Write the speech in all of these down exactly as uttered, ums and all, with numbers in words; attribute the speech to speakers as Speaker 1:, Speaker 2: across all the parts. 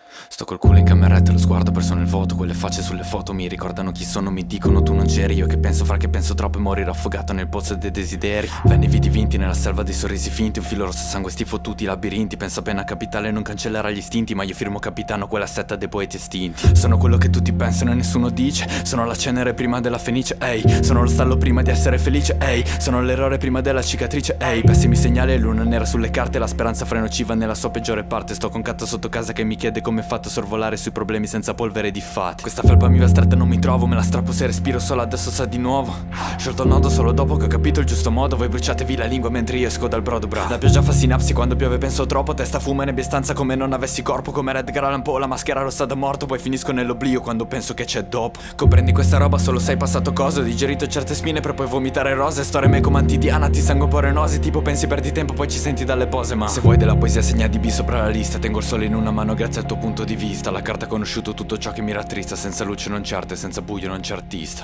Speaker 1: Sto col culo in cameretta, lo sguardo perso nel vuoto. Quelle facce sulle foto mi ricordano chi sono, mi dicono tu non c'eri. Io che penso fra che penso troppo e morire affogato nel pozzo dei desideri. Venni vidi vinti nella selva dei sorrisi finti, un filo rosso sangue sti fottuti labirinti. Penso appena capitale non cancellerà gli istinti, ma io firmo capitano quella setta dei poeti estinti. Sono quello che tutti pensano e nessuno dice, sono la cenere prima della fenice, ehi hey. Sono lo stallo prima di essere felice, ehi hey. Sono l'errore prima della cicatrice, ehi hey. Pessimi segnali e luna nera sulle carte, la speranza frenociva nella sua peggiore parte. Sto con Catto sotto casa che mi chiede come fatto a sorvolare sui problemi senza polvere di fate. Questa felpa mi va stretta, non mi trovo, me la strappo se respiro solo adesso sa di nuovo. Sciolto il nodo solo dopo che ho capito il giusto modo. Voi bruciatevi la lingua mentre io esco dal brodo, bra. La pioggia fa sinapsi quando piove, penso troppo. Testa fuma e nebbia stanza come non avessi corpo. Come Edgar Allan Poe, la maschera rossa da morto. Poi finisco nell'oblio quando penso che c'è dopo. Comprendi questa roba, solo sei passato cosa. Ho digerito certe spine per poi vomitare rose. Storie me come antidiana, ti sangue un po' renosi. Tipo pensi perdi tempo poi ci senti dalle pose. Ma se vuoi della poesia segna di B sopra la lista. Tengo il sole in una mano grazie al tuo punto di vista. La carta ha conosciuto tutto ciò che mi rattrista. Senza luce non c'è arte, senza buio non c'è artista.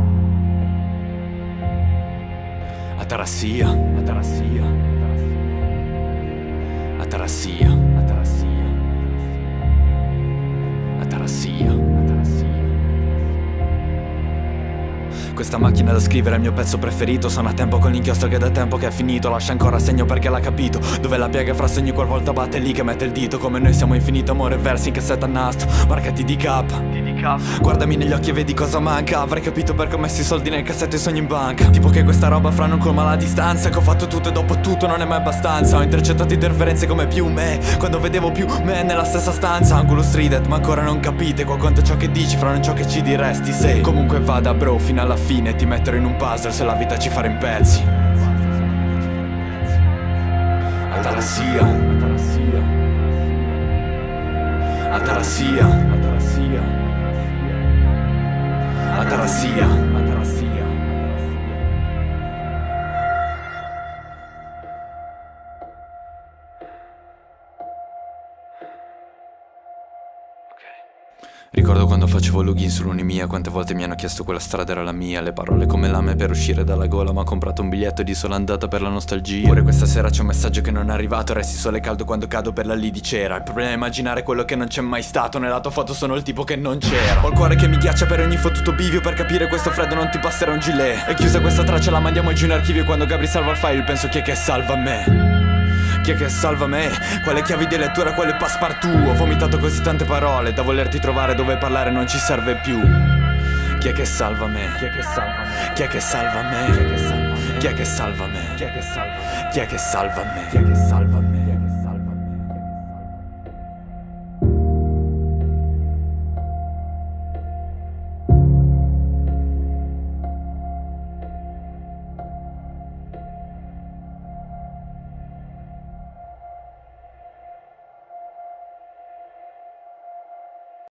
Speaker 1: Atarassia, atarassia, atarassia, atarassia, atarassia, atarassia. Questa macchina da scrivere è il mio pezzo preferito. Sono a tempo con l'inchiostro che da tempo che è finito. Lascia ancora segno perché l'ha capito. Dove la piega fra sogni qualvolta batte lì che mette il dito. Come noi siamo infinito amore e versi in cassetta a nastro. Marca T D K. Guardami negli occhi e vedi cosa manca. Avrei capito perché ho messo i soldi nel cassetto e i sogni in banca. Tipo che questa roba fra non colma la distanza. Che ho fatto tutto e dopo tutto non è mai abbastanza. Ho intercettato interferenze come più me. Quando vedevo più me nella stessa stanza. Angulo streeted ma ancora non capite qua quanto ciò che dici fra non ciò che ci diresti. Se comunque vada bro fino alla fine ti metterò in un puzzle se la vita ci farà in pezzi. Atarassia, atarassia, atarassia, atarassia, atarassia, atarassia. Ricordo quando facevo login sull'Unimia, quante volte mi hanno chiesto quella strada era la mia. Le parole come lame per uscire dalla gola, ma ho comprato un biglietto di sola andata per la nostalgia. Pure questa sera c'è un messaggio che non è arrivato. Resti sole caldo quando cado per la lì di cera. Il problema è immaginare quello che non c'è mai stato. Nella tua foto sono il tipo che non c'era. Ho il cuore che mi ghiaccia per ogni fottuto bivio. Per capire questo freddo non ti passerà un gilet. E chiusa questa traccia la mandiamo giù in archivio. Quando Gabri salva il file penso chi è che salva me. Chi è che salva me? Quale chiavi di lettura, quale passepartout? Ho vomitato così tante parole da volerti trovare dove parlare non ci serve più. Chi è che salva me? Chi è che salva me? Chi è che salva me? Chi è che salva me? Chi è che salva me? Chi è che salva me? Chi è che salva me?